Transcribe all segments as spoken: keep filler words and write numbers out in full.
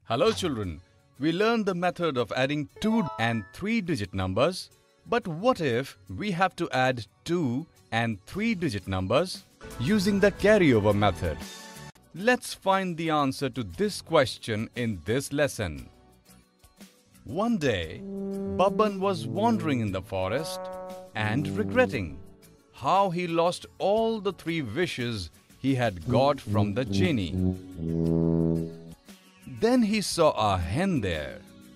Hello children, we learned the method of adding two and three digit numbers. But what if we have to add two and three digit numbers using the carryover method? Let's find the answer to this question in this lesson. One day, Babban was wandering in the forest and regretting how he lost all the three wishes he had got from the genie. Then he saw a hen there.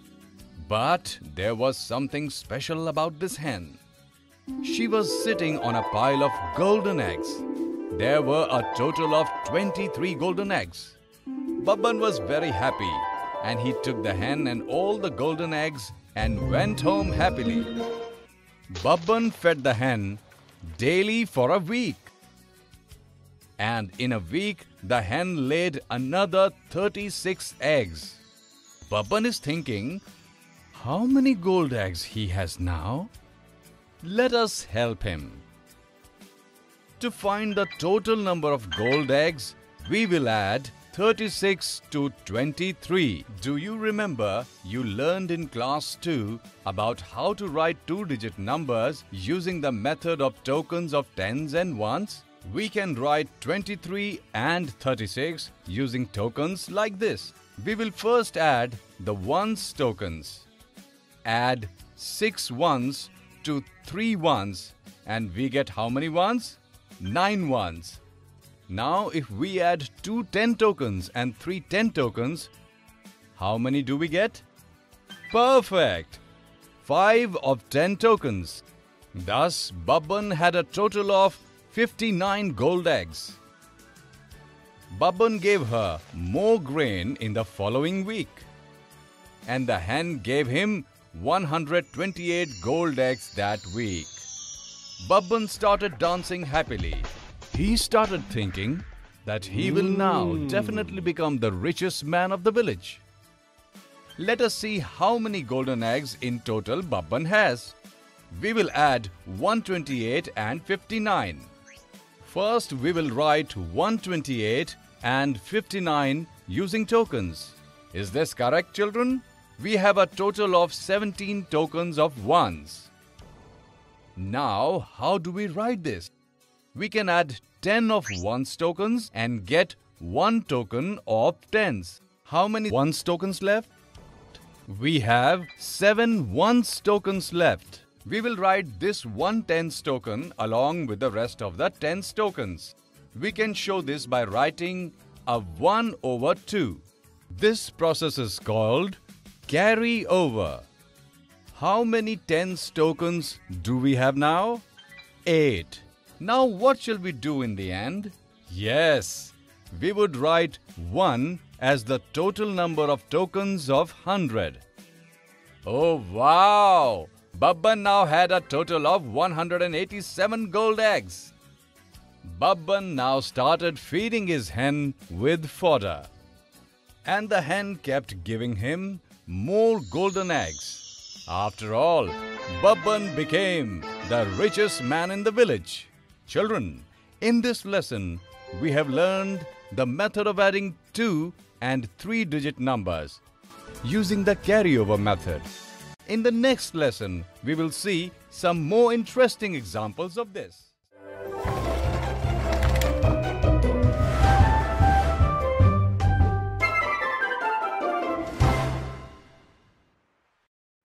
But there was something special about this hen. She was sitting on a pile of golden eggs. There were a total of twenty-three golden eggs. Babban was very happy and he took the hen and all the golden eggs and went home happily. Babban fed the hen daily for a week. And in a week, the hen laid another thirty-six eggs. Babban is thinking, how many gold eggs he has now? Let us help him. To find the total number of gold eggs, we will add thirty-six to twenty-three. Do you remember you learned in class two about how to write two-digit numbers using the method of tokens of tens and ones? We can write twenty-three and thirty-six using tokens like this. We will first add the ones tokens. Add six ones to three ones and we get how many ones? nine ones. Now if we add two ten tokens and three ten tokens, how many do we get? Perfect! five of ten tokens. Thus, Babban had a total of fifty-nine gold eggs. Babban gave her more grain in the following week. And the hen gave him one hundred twenty-eight gold eggs that week. Babban started dancing happily. He started thinking that he will now definitely become the richest man of the village. Let us see how many golden eggs in total Babban has. We will add one hundred twenty-eight and fifty-nine. First, we will write one hundred twenty-eight and fifty-nine using tokens. Is this correct, children? We have a total of seventeen tokens of ones. Now, how do we write this? We can add ten of ones tokens and get one token of tens. How many ones tokens left? We have seven ones tokens left. We will write this one tens token along with the rest of the tens tokens. We can show this by writing a one over two. This process is called carry over. How many tens tokens do we have now? eight. Now what shall we do in the end? Yes, we would write one as the total number of tokens of one hundred. Oh wow! Babban now had a total of one hundred eighty-seven gold eggs. Babban now started feeding his hen with fodder. And the hen kept giving him more golden eggs. After all, Babban became the richest man in the village. Children, in this lesson, we have learned the method of adding two and three digit numbers using the carryover method. In the next lesson, we will see some more interesting examples of this.